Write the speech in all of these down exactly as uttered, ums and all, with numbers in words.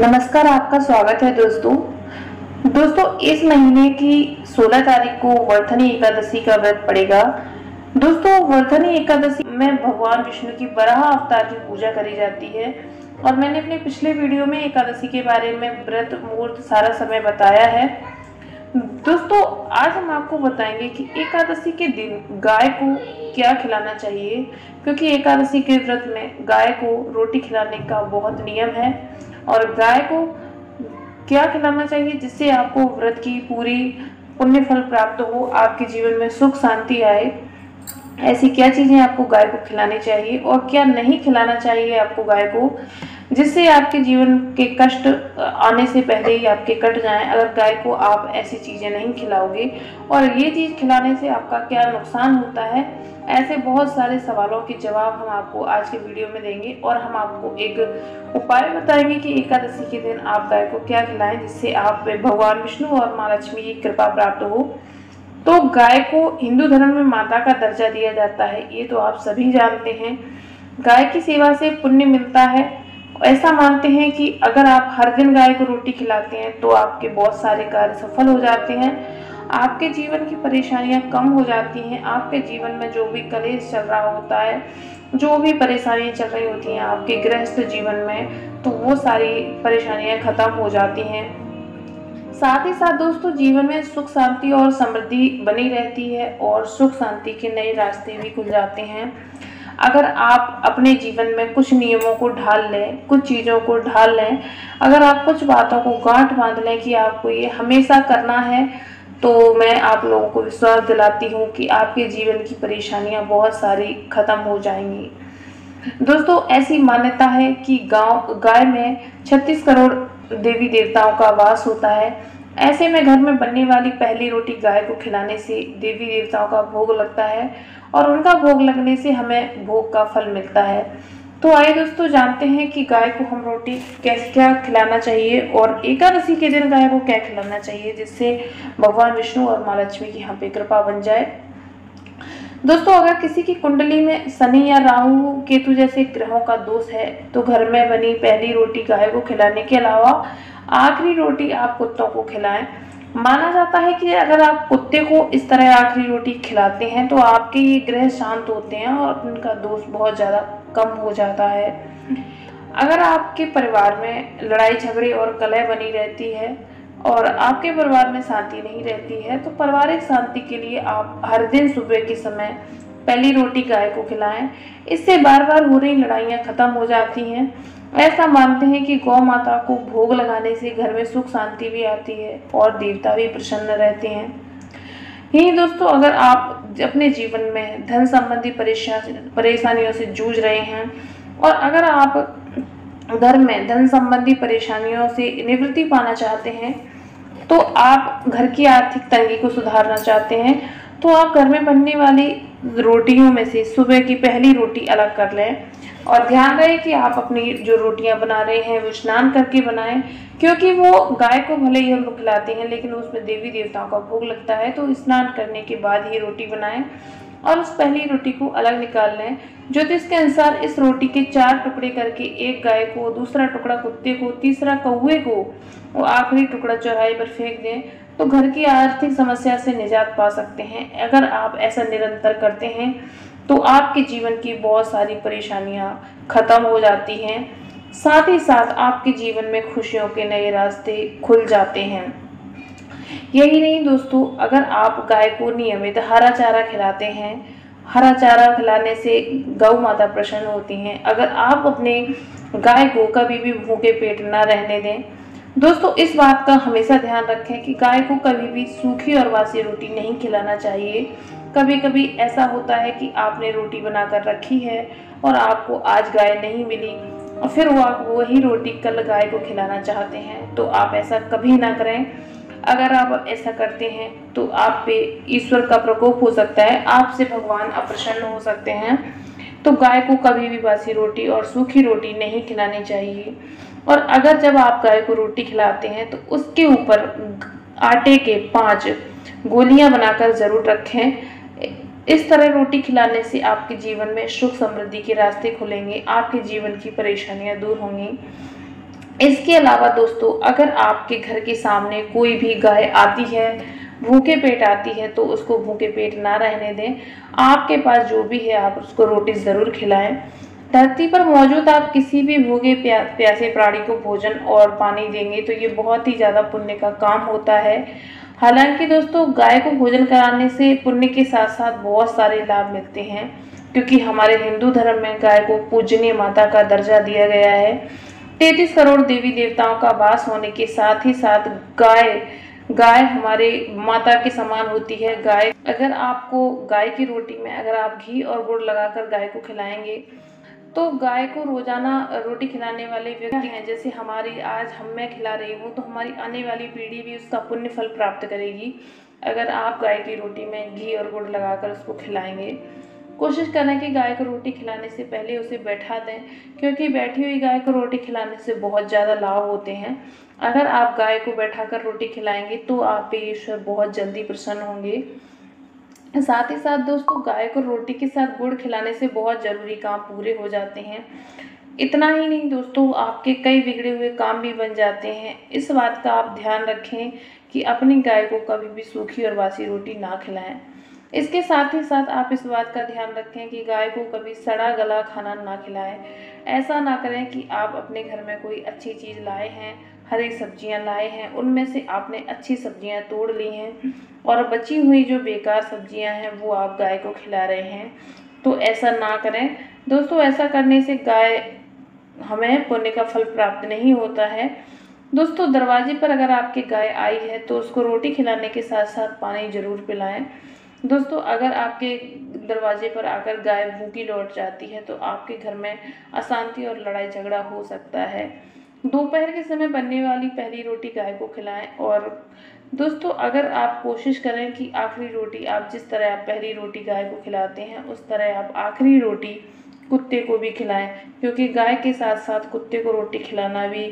नमस्कार, आपका स्वागत है दोस्तों। दोस्तों इस महीने की सोलह तारीख को वर्धनी एकादशी का व्रत पड़ेगा। दोस्तों वर्धनी एकादशी में भगवान विष्णु की वराह अवतार की पूजा करी जाती है और मैंने अपने पिछले वीडियो में एकादशी के बारे में व्रत मुहूर्त सारा समय बताया है। दोस्तों आज हम आपको बताएंगे कि एकादशी के दिन गाय को क्या खिलाना चाहिए, क्योंकि एकादशी के व्रत में गाय को रोटी खिलाने का बहुत नियम है और गाय को क्या खिलाना चाहिए जिससे आपको व्रत की पूरी पुण्य फल प्राप्त हो, आपके जीवन में सुख शांति आए। ऐसी क्या चीजें आपको गाय को खिलानी चाहिए और क्या नहीं खिलाना चाहिए आपको गाय को, जिससे आपके जीवन के कष्ट आने से पहले ही आपके कट जाएं अगर गाय को आप ऐसी चीजें नहीं खिलाओगे। और ये चीज खिलाने से आपका क्या नुकसान होता है, ऐसे बहुत सारे सवालों के जवाब हम आपको आज के वीडियो में देंगे और हम आपको एक उपाय बताएंगे कि एकादशी के दिन आप गाय को क्या खिलाएं जिससे आप पे भगवान विष्णु और माँ लक्ष्मी की कृपा प्राप्त हो। तो गाय को हिंदू धर्म में माता का दर्जा दिया जाता है, ये तो आप सभी जानते हैं। गाय की सेवा से पुण्य मिलता है। ऐसा मानते हैं कि अगर आप हर दिन गाय को रोटी खिलाते हैं तो आपके बहुत सारे कार्य सफल हो जाते हैं, आपके जीवन की परेशानियां कम हो जाती हैं, आपके जीवन में जो भी कलेश चल रहा होता है, जो भी परेशानियां चल रही होती हैं आपके गृहस्थ जीवन में, तो वो सारी परेशानियां खत्म हो जाती हैं। साथ ही साथ दोस्तों जीवन में सुख शांति और समृद्धि बनी रहती है और सुख शांति के नए रास्ते भी खुल जाते हैं। अगर आप अपने जीवन में कुछ नियमों को ढाल लें, कुछ चीज़ों को ढाल लें, अगर आप कुछ बातों को गांठ बांध लें कि आपको ये हमेशा करना है, तो मैं आप लोगों को विश्वास दिलाती हूँ कि आपके जीवन की परेशानियाँ बहुत सारी खत्म हो जाएंगी। दोस्तों ऐसी मान्यता है कि गांव गाय में छत्तीस करोड़ देवी देवताओं का वास होता है। ऐसे में घर में बनने वाली पहली रोटी गाय को खिलाने से देवी देवताओं का भोग लगता है और उनका भोग लगने से हमें भोग का फल मिलता है। तो आइए दोस्तों जानते हैं कि गाय को हम रोटी कैसे क्या खिलाना चाहिए और एकादशी के दिन गाय को क्या खिलाना चाहिए जिससे भगवान विष्णु और माँ लक्ष्मी की यहाँ पे कृपा बन जाए। दोस्तों अगर किसी की कुंडली में शनि या राहु केतु जैसे ग्रहों का दोष है तो घर में बनी पहली रोटी गाय को खिलाने के अलावा आखिरी रोटी आप कुत्तों को खिलाएं। माना जाता है कि अगर आप कुत्ते को इस तरह आखिरी रोटी खिलाते हैं तो आपके ये ग्रह शांत होते हैं और उनका दोष बहुत ज़्यादा कम हो जाता है। अगर आपके परिवार में लड़ाई झगड़े और कलह बनी रहती है और आपके परिवार में शांति नहीं रहती है तो पारिवारिक शांति के लिए आप हर दिन सुबह के समय पहली रोटी गाय को खिलाएं। इससे बार बार हो रही लड़ाइयाँ खत्म हो जाती हैं। ऐसा मानते हैं कि गौ माता को भोग लगाने से घर में सुख शांति भी आती है और देवता भी प्रसन्न रहते हैं। यही दोस्तों अगर आप अपने जीवन में धन संबंधी परेशानियों से जूझ रहे हैं और अगर आप घर में धन संबंधी परेशानियों से निवृत्ति पाना चाहते हैं, तो आप घर की आर्थिक तंगी को सुधारना चाहते हैं, तो आप घर में बनने वाली रोटियों में से सुबह की पहली रोटी अलग कर लें और ध्यान रहे कि आप अपनी जो रोटियां बना रहे हैं वो स्नान करके बनाएं, क्योंकि वो गाय को भले ही हम लोग खिलाते हैं लेकिन उसमें देवी देवताओं का भोग लगता है। तो स्नान करने के बाद ही रोटी बनाएं और उस पहली रोटी को अलग निकाल लें। ज्योतिष के अनुसार इस रोटी के चार टुकड़े करके एक गाय को, दूसरा टुकड़ा कुत्ते को, तीसरा कौवे को और आखिरी टुकड़ा चौराहे पर फेंक दें तो घर की आर्थिक समस्या से निजात पा सकते हैं। अगर आप ऐसा निरंतर करते हैं तो आपके जीवन की बहुत सारी परेशानियां खत्म हो जाती हैं, साथ ही साथ आपके जीवन में खुशियों के नए रास्ते खुल जाते हैं। यही नहीं दोस्तों, अगर आप गाय को नियमित हरा चारा खिलाते हैं, हरा चारा खिलाने से गौ माता प्रसन्न होती हैं। अगर आप अपने गाय को कभी भी भूखे पेट ना रहने दें। दोस्तों इस बात का हमेशा ध्यान रखें कि गाय को कभी भी सूखी और बासी रोटी नहीं खिलाना चाहिए। कभी कभी ऐसा होता है कि आपने रोटी बनाकर रखी है और आपको आज गाय नहीं मिली और फिर वो आप वही रोटी कल गाय को खिलाना चाहते हैं, तो आप ऐसा कभी ना करें। अगर आप ऐसा करते हैं तो आप पे ईश्वर का प्रकोप हो सकता है, आपसे भगवान अप्रसन्न हो सकते हैं। तो गाय को कभी भी बासी रोटी और सूखी रोटी नहीं खिलानी चाहिए। और अगर जब आप गाय को रोटी खिलाते हैं तो उसके ऊपर आटे के पांच गोलियां बनाकर जरूर रखें। इस तरह रोटी खिलाने से आपके जीवन में सुख समृद्धि के रास्ते खुलेंगे, आपके जीवन की परेशानियां दूर होंगी। इसके अलावा दोस्तों, अगर आपके घर के सामने कोई भी गाय आती है, भूखे पेट आती है, तो उसको भूखे पेट ना रहने दें। आपके पास जो भी है आप उसको रोटी ज़रूर खिलाएं। धरती पर मौजूद आप किसी भी भूखे प्या, प्यासे प्राणी को भोजन और पानी देंगे तो ये बहुत ही ज़्यादा पुण्य का काम होता है। हालांकि दोस्तों, गाय को भोजन कराने से पुण्य के साथ साथ बहुत सारे लाभ मिलते हैं, क्योंकि हमारे हिंदू धर्म में गाय को पूजनीय माता का दर्जा दिया गया है। तैंतीस करोड़ देवी देवताओं का वास होने के साथ ही साथ गाय गाय हमारे माता के समान होती है। गाय अगर आपको गाय की रोटी में अगर आप घी और गुड़ लगाकर गाय को खिलाएंगे तो गाय को रोजाना रोटी खिलाने वाले व्यक्ति हैं, जैसे हमारी आज हम मैं खिला रही हूँ तो हमारी आने वाली पीढ़ी भी उसका पुण्य फल प्राप्त करेगी अगर आप गाय की रोटी में घी और गुड़ लगाकर उसको खिलाएंगे। कोशिश करें कि गाय को रोटी खिलाने से पहले उसे बैठा दें, क्योंकि बैठी हुई गाय को रोटी खिलाने से बहुत ज़्यादा लाभ होते हैं। अगर आप गाय को बैठाकर रोटी खिलाएंगे तो आप पे ईश्वर बहुत जल्दी प्रसन्न होंगे। साथ ही साथ दोस्तों, गाय को रोटी के साथ गुड़ खिलाने से बहुत ज़रूरी काम पूरे हो जाते हैं। इतना ही नहीं दोस्तों, आपके कई बिगड़े हुए काम भी बन जाते हैं। इस बात का आप ध्यान रखें कि अपनी गाय को कभी भी सूखी और बासी रोटी ना खिलाएं। इसके साथ ही साथ आप इस बात का ध्यान रखें कि गाय को कभी सड़ा गला खाना ना खिलाएं। ऐसा ना करें कि आप अपने घर में कोई अच्छी चीज़ लाए हैं, हरी सब्जियां लाए हैं, उनमें से आपने अच्छी सब्जियां तोड़ ली हैं और बची हुई जो बेकार सब्जियां हैं वो आप गाय को खिला रहे हैं। तो ऐसा ना करें दोस्तों। ऐसा करने से गाय हमें पुण्य का फल प्राप्त नहीं होता है। दोस्तों, दरवाजे पर अगर आपकी गाय आई है तो उसको रोटी खिलाने के साथ साथ पानी जरूर पिलाएं। दोस्तों, अगर आपके दरवाजे पर आकर गाय भूखी लौट जाती है तो आपके घर में अशांति और लड़ाई झगड़ा हो सकता है। दोपहर के समय बनने वाली पहली रोटी गाय को खिलाएं। और दोस्तों, अगर आप कोशिश करें कि आखिरी रोटी आप जिस तरह आप पहली रोटी गाय को खिलाते हैं उस तरह आप आखिरी रोटी कुत्ते को भी खिलाएं, क्योंकि गाय के साथ साथ कुत्ते को रोटी खिलाना भी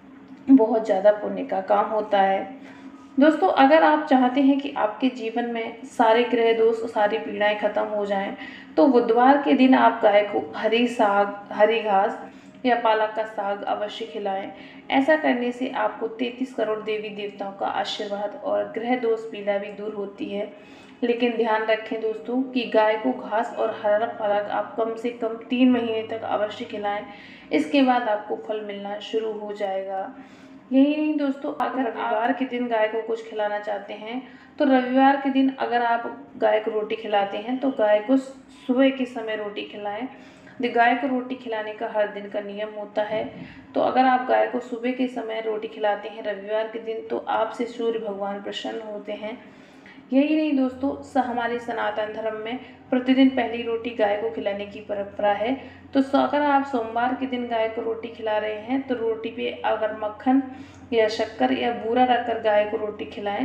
बहुत ज़्यादा पुण्य का काम होता है। दोस्तों, अगर आप चाहते हैं कि आपके जीवन में सारे ग्रह दोष सारी पीड़ाएं खत्म हो जाएं, तो बुधवार के दिन आप गाय को हरी साग, हरी घास या पालक का साग अवश्य खिलाएं। ऐसा करने से आपको तैंतीस करोड़ देवी देवताओं का आशीर्वाद और ग्रह दोष पीड़ा भी दूर होती है। लेकिन ध्यान रखें दोस्तों कि गाय को घास और हरा पालक आप कम से कम तीन महीने तक अवश्य खिलाएं। इसके बाद आपको फल मिलना शुरू हो जाएगा। यही नहीं दोस्तों, अगर रविवार के दिन गाय को कुछ खिलाना चाहते हैं तो रविवार के दिन अगर आप गाय को रोटी खिलाते हैं तो गाय को सुबह के समय रोटी खिलाएं। गाय को रोटी खिलाने का हर दिन का नियम होता है, तो अगर आप गाय को सुबह के समय रोटी खिलाते हैं रविवार के दिन तो आपसे सूर्य भगवान प्रसन्न होते हैं। यही नहीं दोस्तों, हमारे सनातन धर्म में प्रतिदिन पहली रोटी गाय को खिलाने की परंपरा है। तो अगर आप सोमवार के दिन गाय को रोटी खिला रहे हैं तो रोटी पे अगर मक्खन या शक्कर या बूरा रखकर गाय को रोटी खिलाएं।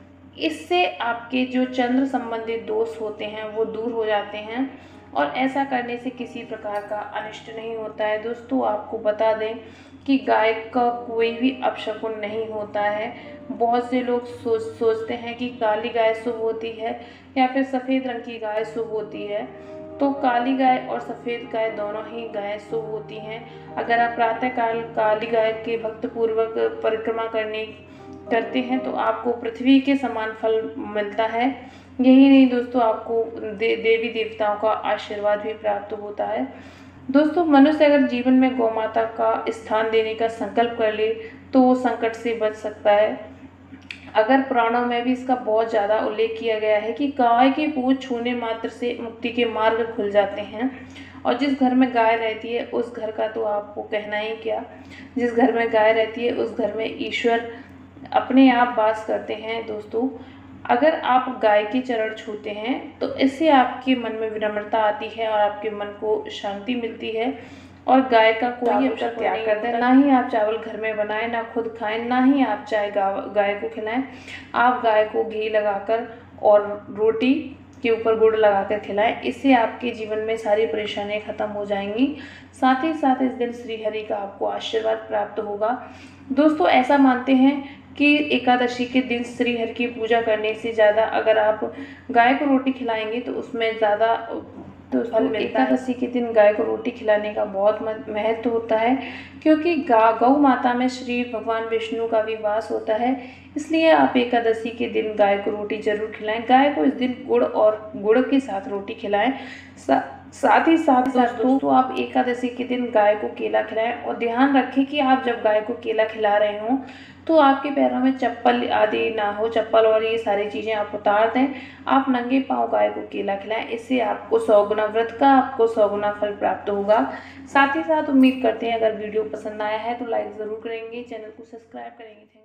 इससे आपके जो चंद्र संबंधित दोष होते हैं वो दूर हो जाते हैं और ऐसा करने से किसी प्रकार का अनिष्ट नहीं होता है। दोस्तों, आपको बता दें कि गाय का कोई भी अपशकुन नहीं होता है। बहुत से लोग सोच सोचते हैं कि काली गाय शुभ होती है या फिर सफ़ेद रंग की गाय शुभ होती है। तो काली गाय और सफ़ेद गाय दोनों ही गायें शुभ होती हैं। अगर आप प्रातःकाल काली गाय के भक्तिपूर्वक परिक्रमा करने करते हैं तो आपको पृथ्वी के समान फल मिलता है। यही नहीं दोस्तों, आपको दे, देवी देवताओं का आशीर्वाद भी प्राप्त होता है। दोस्तों, मनुष्य अगर जीवन में गौ माता का स्थान देने का संकल्प कर ले तो वो संकट से बच सकता है। अगर पुराणों में भी इसका बहुत ज़्यादा उल्लेख किया गया है कि गाय की पूंछ छूने मात्र से मुक्ति के मार्ग खुल जाते हैं। और जिस घर में गाय रहती है उस घर का तो आपको कहना ही क्या। जिस घर में गाय रहती है उस घर में ईश्वर अपने आप वास करते हैं। दोस्तों, अगर आप गाय के चरण छूते हैं तो इससे आपके मन में विनम्रता आती है और आपके मन को शांति मिलती है। और गाय का कोई अपशकुन त्याग कर दें, ना ही आप चावल घर में बनाएं, ना खुद खाएं, ना ही आप चाय गाय को खिलाएं। आप गाय को घी लगाकर और रोटी के ऊपर गुड़ लगाकर खिलाएं। इससे आपके जीवन में सारी परेशानियां खत्म हो जाएंगी। साथ ही साथ इस दिन श्रीहरि का आपको आशीर्वाद प्राप्त होगा। दोस्तों, ऐसा मानते हैं कि एकादशी के दिन श्रीहरि की पूजा करने से ज़्यादा अगर आप गाय को रोटी खिलाएंगे तो उसमें ज़्यादा दोस्तों एकादशी के दिन गाय को रोटी खिलाने का बहुत महत्व होता है, क्योंकि गा गौ माता में श्री भगवान विष्णु का भी वास होता है। इसलिए आप एकादशी के दिन गाय को रोटी जरूर खिलाएं। गाय को इस दिन गुड़ और गुड़ के साथ रोटी खिलाएं। सा, साथ ही साथ दोस्तों तो आप एकादशी के दिन गाय को केला खिलाएं। और ध्यान रखें कि आप जब गाय को केला खिला रहे हों तो आपके पैरों में चप्पल आदि ना हो, चप्पल और ये सारी चीज़ें आप उतार दें। आप नंगे पांव गाय को केला खिलाएं। इससे आपको सौ गुना व्रत का आपको सौ गुना फल प्राप्त होगा। साथ ही साथ उम्मीद करते हैं अगर वीडियो पसंद आया है तो लाइक ज़रूर करेंगे, चैनल को सब्सक्राइब करेंगे।